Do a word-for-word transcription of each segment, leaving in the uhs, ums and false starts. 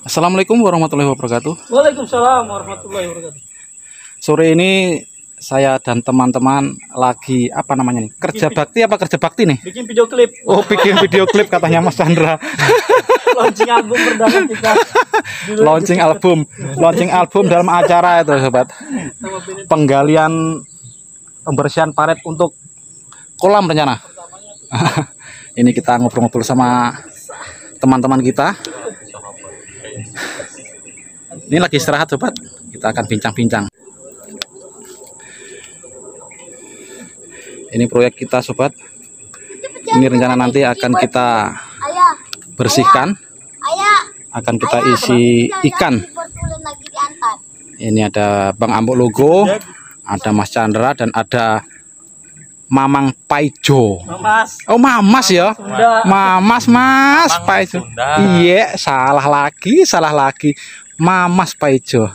Assalamualaikum warahmatullahi wabarakatuh. Waalaikumsalam warahmatullahi wabarakatuh. Sore ini saya dan teman-teman lagi apa namanya nih? Kerja bakti apa kerja bakti nih? Bikin video klip. Oh, bikin video klip katanya Mas Chandra. Launching album perdana kita. Launching album, launching album dalam acara itu, sobat. Penggalian pembersihan paret untuk kolam rencana. Ini kita ngobrol-ngobrol sama teman-teman kita. Ini lagi istirahat, sobat. Kita akan bincang-bincang. Ini proyek kita, sobat. Ini rencana nanti akan kita bersihkan, akan kita isi ikan. Ini ada Bang Ambok Logo, ada Mas Chandra, dan ada Mamang Paijo. Mamas. Oh, Mamas ya. Mamas, Mas Paijo. Iya, salah lagi, salah lagi. Mamas Paijo.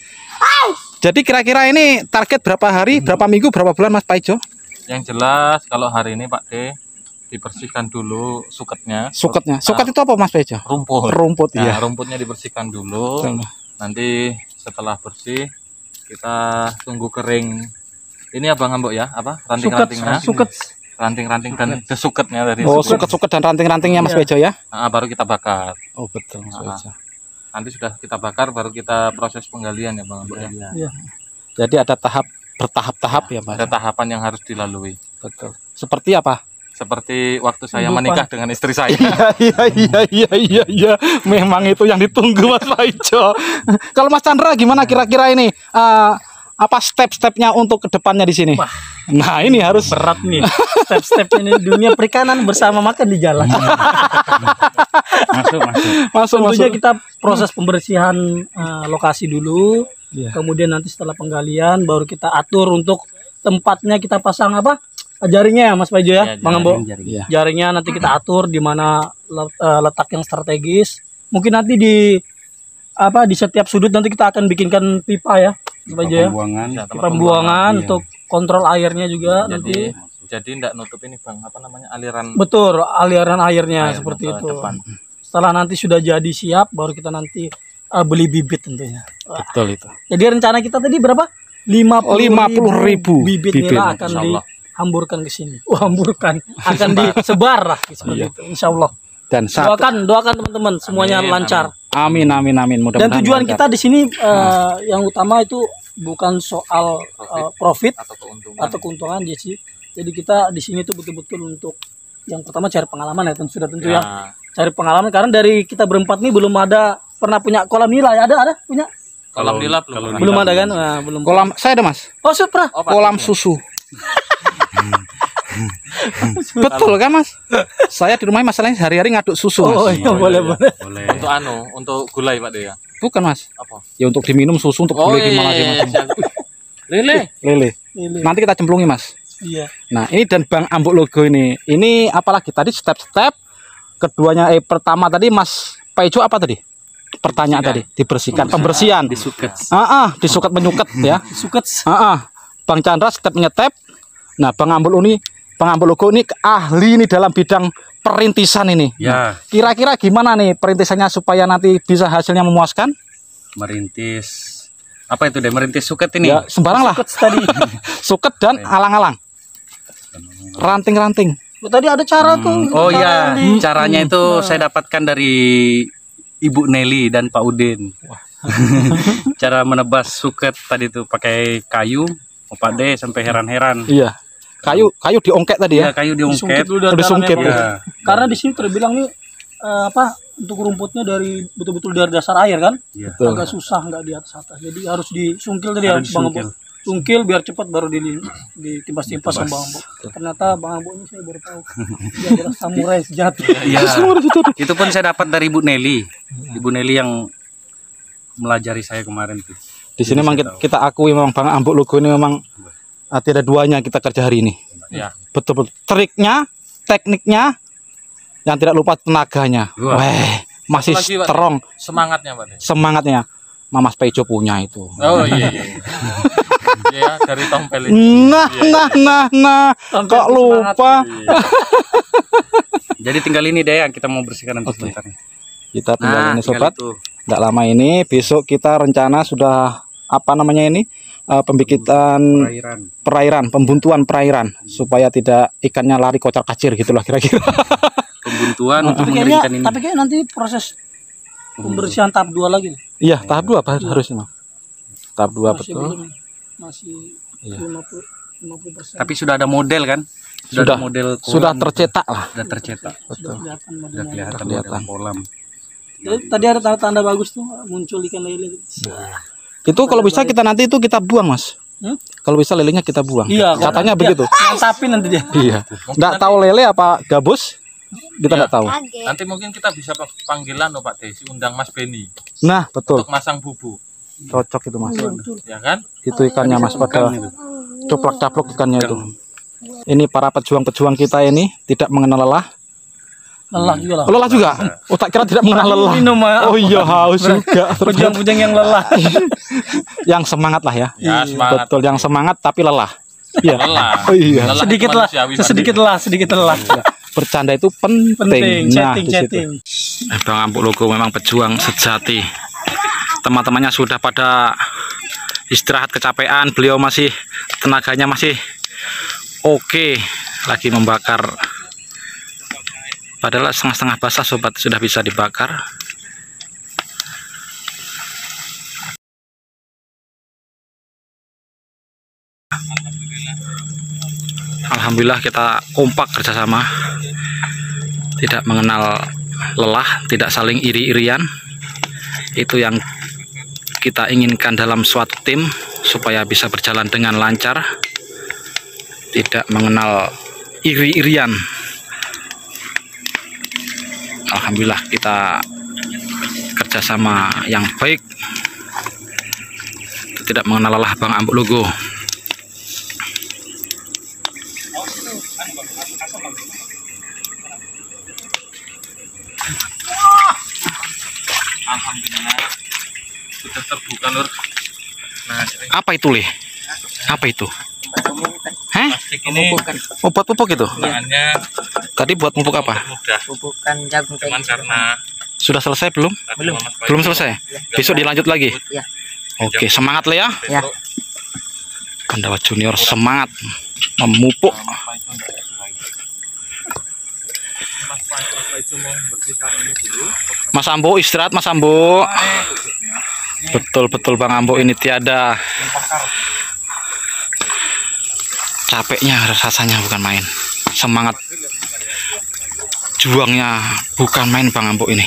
Jadi kira-kira ini target berapa hari, berapa minggu, berapa bulan Mas Paijo? Yang jelas kalau hari ini Pak D dibersihkan dulu suketnya. Suketnya. Suket itu apa Mas Paijo? Rumput. Rumput Nah, ya. rumputnya dibersihkan dulu. Nanti setelah bersih kita tunggu kering. Ini Abang Ambok ya, apa? Ranting-rantingnya. Suket. Ranting-ranting dan desuketnya dari Oh, suket. suket-suket dan ranting-rantingnya Mas Paijo ya. Nah, baru kita bakar. Oh, betul Mas Nah, Paijo. nanti sudah kita bakar baru kita proses penggalian ya Bang Ambok ya. Iya. Jadi ada tahap bertahap-tahap ya, Mas. Ada tahapan yang harus dilalui. Betul. Seperti apa? Seperti waktu saya Kehidupan. menikah dengan istri saya. Iya iya iya iya iya. Memang itu yang ditunggu Mas Paijo. Kalau Mas Chandra gimana kira-kira ini? Eh, apa step-stepnya untuk kedepannya di sini? Wah. Nah, ini harus Berat nih. Step-step ini dunia perikanan bersama makan di jalan. Masuk, masuk. masuk Tentunya masuk. kita proses pembersihan eh, lokasi dulu. Iya. Kemudian nanti setelah penggalian baru kita atur untuk tempatnya, kita pasang apa? Jaringnya ya Mas Paijo ya, Ya, Bang Ambok. Iya. Jaringnya nanti kita atur di mana let- eh, letak yang strategis. Mungkin nanti di apa di setiap sudut nanti kita akan bikinkan pipa ya, Mas Paijo ya. Pembuangan. Pipa pembuangan Iya. untuk kontrol airnya juga Jadi, nanti. jadi tidak nutup ini Bang, apa namanya? Aliran Betul, aliran airnya air seperti ke itu. depan. Setelah nanti sudah jadi siap, baru kita nanti eh, beli bibit tentunya. Wah. Betul itu. Jadi rencana kita tadi berapa? lima puluh ribu bibit, bibit, nila akan insyaallah. dihamburkan ke sini. Wah, hamburkan, akan disebar lah seperti Iya. itu. Insyaallah. Dan satu. Doakan, doakan teman-teman semuanya Amin, lancar. Amin amin amin. Mudah-mudahan. Dan tujuan lancar. kita di sini eh, yang utama itu bukan soal eh, profit Atau keuntungan. atau keuntungan dia sih. Jadi kita di sini tuh betul-betul untuk yang pertama cari pengalaman ya, tentu sudah tentu ya. Ya, Cari pengalaman karena dari kita berempat nih belum ada pernah punya kolam nila ya. Ada ada punya? kolam nila belum. Belum ada kan? Nah, belum. Kolam saya ada Mas. Oh, sudah. Oh, Kolam pastinya. susu. Betul kan Mas? Saya di rumah masalahnya hari-hari ngaduk susu Mas. Oh, iya, boleh, boleh. Untuk anu, untuk gulai Pak D ya. Bukan Mas. Apa? Ya untuk diminum susu, untuk Oh, beli iya, gimana iya, gimana. iya. Lele. Lele. Ini. Nanti kita cemplungi Mas. Iya. Nah ini dan Bang Ambok Logo ini. Ini apalagi tadi step-step. Keduanya eh pertama tadi Mas Paijo apa tadi? Pertanyaan tadi dibersihkan, pembersihan. Disuket. Ah, ah, disuket menyuket ya. Suket. Ah, ah. Bang Chandra step nyetep. Nah Bang Ambok ini, Bang Ambok Logo ini ahli ini dalam bidang perintisan ini. Ya, Kira-kira gimana nih perintisannya supaya nanti bisa hasilnya memuaskan? merintis apa itu deh? Merintis suket ini. Ya sembarang lah. Suket tadi. Suket dan alang-alang. Ranting-ranting. Oh, tadi ada cara tuh. Oh cara ya, di- caranya itu saya dapatkan dari Ibu Nelly dan Pak Udin. Cara menebas suket tadi itu pakai kayu, oh, Pak D sampai heran-heran. Iya. Kayu kayu diongket tadi Ya, ya. kayu Disungkit diungkep. dulu dari Udah dalam sungkit ya, ya. Bang. Karena di sini terbilang nih eh, apa untuk rumputnya dari betul-betul dari dasar air kan. Iya. Betul. Agak susah nggak di atas atas. Jadi harus disungkil tadi ya Harus Bang disungkil. Ambok. Sungkil biar cepat baru di ditimpas-timpas sama Bang Ambok. Ternyata Bang Ambok ini saya baru tahu. Dia adalah samurai sejati. Iya. Itu pun saya dapat dari Ibu Nelly. Ibu Nelly yang melajari saya kemarin tuh. Di sini Jadi memang saya kita, tahu. kita akui memang Bang Ambok Logo ini memang ah, tidak duanya kita kerja hari ini. Ya. Betul-betul triknya, tekniknya, yang tidak lupa tenaganya. Wah. Weh, masih Lagi, Pak. strong Semangatnya Pak D. semangatnya. Mamas Paijo punya itu. Oh iya iya. Iya, dari tompel ini. Nah, nah, nah, nah, Sampai kok semangat. lupa? Jadi tinggal ini deh yang kita mau bersihkan nanti Oke. sebentar. Kita tinggal ini tinggal sobat. itu. Nggak lama ini besok kita rencana sudah apa namanya ini uh, pembikitan Perairan. perairan, pembuntuan perairan supaya tidak ikannya lari kocar kacir gitulah kira-kira. Pembuntuan untuk Tapi kayaknya, mengeringkan ini. tapi kayaknya nanti proses pembersihan tahap dua lagi. Iya, tahap dua apa harusnya? Tahap dua Masih betul. belum, masih Iya. lima puluh lima puluh persen. Tapi sudah ada model kan? Sudah, ada model kolam. sudah tercetak lah. Sudah tercetak. Sudah kelihatan Sudah modelnya. kelihatan Kelihatan. model kolam. Tadi- Tadi ada tanda-tanda bagus tuh muncul ikan lele. Itu kalau bisa kita nanti itu kita buang, Mas. Hmm? Kalau bisa lelenya kita buang. Iya, Katanya dia begitu. Mantapin nanti dia. Iya. Nggak tahu lele apa gabus? Kita nggak tahu. Nanti mungkin kita bisa pa- panggilan loh Pak Desi, undang Mas Beni Nah, betul. untuk masang bubu, Cocok itu, Mas. ya kan? Itu ikannya, Mas, pada coplak-caplok ikannya itu. Ini para pejuang-pejuang kita ini tidak mengenal lelah. Lelah juga lah. Lelah juga? Oh, tak kira tidak mengenal lelah. Minum, Mak. Oh iya, haus juga. Pujang-pujang yang lelah. Yang semangat lah ya. Ya semangat. Betul, yang semangat tapi lelah. Iya. Lelah. Oh iya. Lelah Sedikit itu lah, manusiawi, sedikit lah, sedikit lelah. Bercanda itu penting. Penting, Nah, chatting, di situ. chatting. Bang Ampuk Logo memang pejuang sejati. Teman-temannya sudah pada istirahat kecapean, beliau masih tenaganya masih oke, lagi membakar. Padahal setengah-setengah basah sobat, sudah bisa dibakar. Alhamdulillah kita kompak kerjasama, tidak mengenal lelah, tidak saling iri-irian. Itu yang kita inginkan dalam suatu tim, supaya bisa berjalan dengan lancar, tidak mengenal iri-irian. Alhamdulillah kita kerjasama yang baik, tidak mengenal lelah Bang Ampuk Logo. Alhamdulillah sudah terbuka Nur. Nah, Apa itu, Lih? Apa itu? Hah? plastik ini Oh, buat pupuk itu? bahannya Tadi buat pupuk apa? mudah, Bukan jagung cuman kayak karena Sudah selesai belum? tadi Belum. Mas Bayu Belum selesai? Besok dilanjut lagi? Iya. Oke, semangat Le ya. Ya. besok Pandawa Junior semangat memupuk. Mas Bayu untuk sesuai. Mas Bayu Mas Bayu mau bersihkan ini dulu. Mas Ambo istirahat, Mas Ambo. Betul-betul Bang Ambo ini tiada capeknya, rasanya bukan main. Semangat juangnya bukan main Bang Ambo ini.